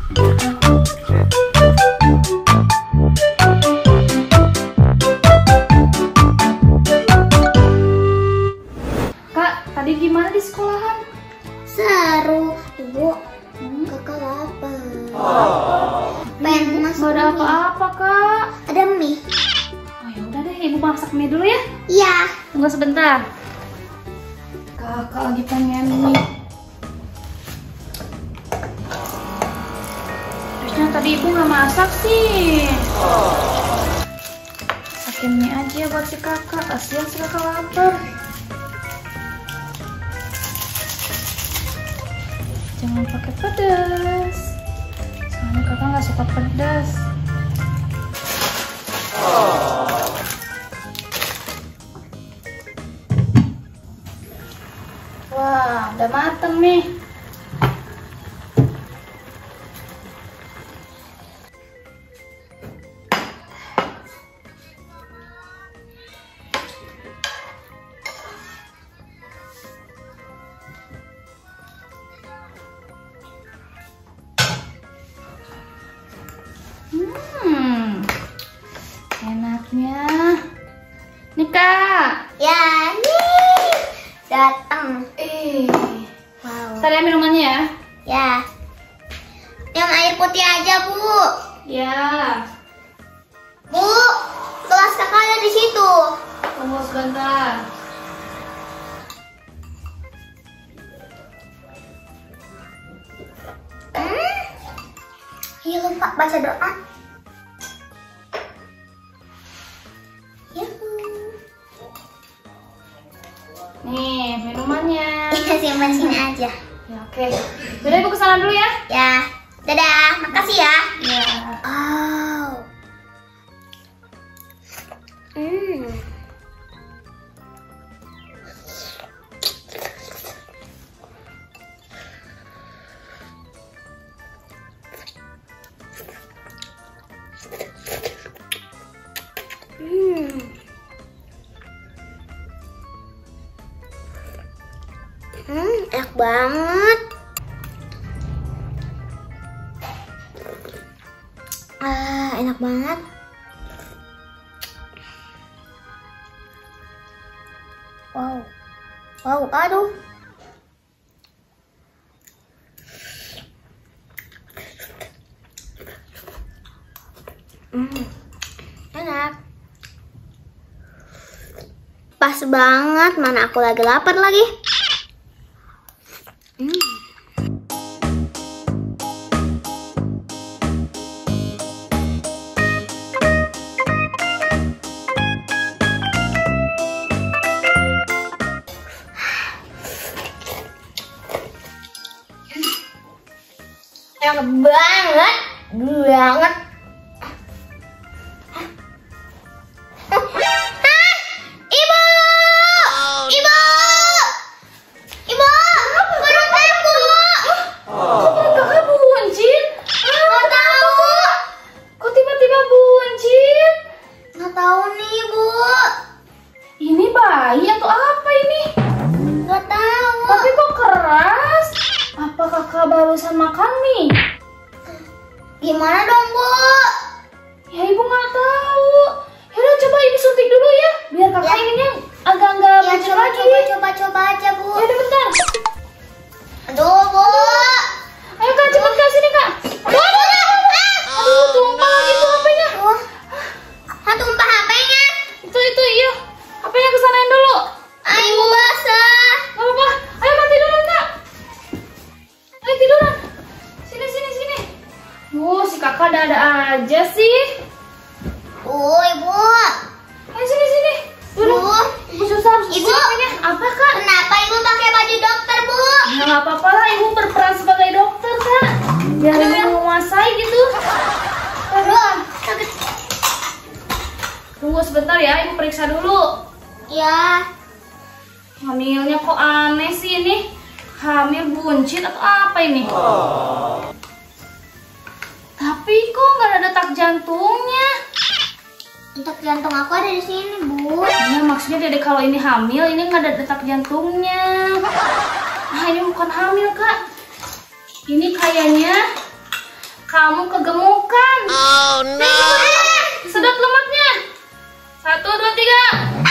Kak, tadi gimana di sekolahan? Seru, Ibu. Kakak lapar. Pengen masuk. Gak ada apa-apa, Kak. Ada mie. Oh ya udah deh, Ibu masak mie dulu ya. Iya. Tunggu sebentar. Kakak lagi pengen mie. Terusnya tadi Ibu nggak masak sih. Masakin mie aja buat si kakak. Kasihan si kakak lapar. Jangan pakai pedas. Soalnya kakak nggak suka pedas. Wah, udah mateng nih. Enaknya. Nih Kak. Ya, nih. Datang. Wow. Tadi minumannya ya. Ya. Yang air putih aja, Bu. Ya. Bu, gelas kakak ada di situ. Tunggu sebentar. Iya, lupa baca doa. Nih, minumannya. Iya, simpan sini aja. Ya, oke. Udah Ibu kesana dulu ya. Ya. Dadah, makasih ya. Ya. Oh. Enak banget. Enak banget. Wow. Wow, aduh. Enak. Pas banget, mana aku lagi lapar lagi. Enak banget, banget. Ibu, ibu, ibu, perut aku. Kakak buncit? Nggak tahu, Kok tiba-tiba buncit? nggak tahu nih Ibu, Ini bayi atau apa ini? nggak tahu. Tapi kok keras? Apa kakak barusan makan mie? Gimana dong Bu? Ya Ibu nggak tahu. Yaudah coba Ibu suntik dulu ya, biar kakak Ya. ininya agak nggak Ya buncit coba, lagi. coba aja Bu. Ya udah bentar. Aduh Bu. Ayo Kak, cepet Kak, sini Kak. Aduh, tumpah lagi tuh HP-nya. Tumpah HP-nya. Itu iya. HP-nya kesanain dulu. Ibu basah. Gak apa-apa. Ayo Kak, tiduran Kak. Ayo tiduran. Sini. Si kakak ada aja sih. Ibu. Ayo sini. Dulu. Bu. Ibu susah harus Ibu. HP-nya. Apa Kak? Kenapa Ibu pakai baju dokter Bu? Ya nggak apa-apa lah, Ibu berperan sebagai dokter Kak. Biar Ibu menguasai gitu. Aduh, sakit. Tunggu sebentar ya, Ibu periksa dulu. Ya. Hamilnya kok aneh sih ini. Hamil buncit atau apa ini? Tapi kok nggak ada detak jantungnya? Detak jantung aku ada di sini Bu. Ya maksudnya Dede kalau ini hamil, ini nggak ada detak jantungnya. Ini bukan hamil Kak. Ini kayaknya kamu kegemukan. Oh no. Sedot lemaknya. 1, 2, 3.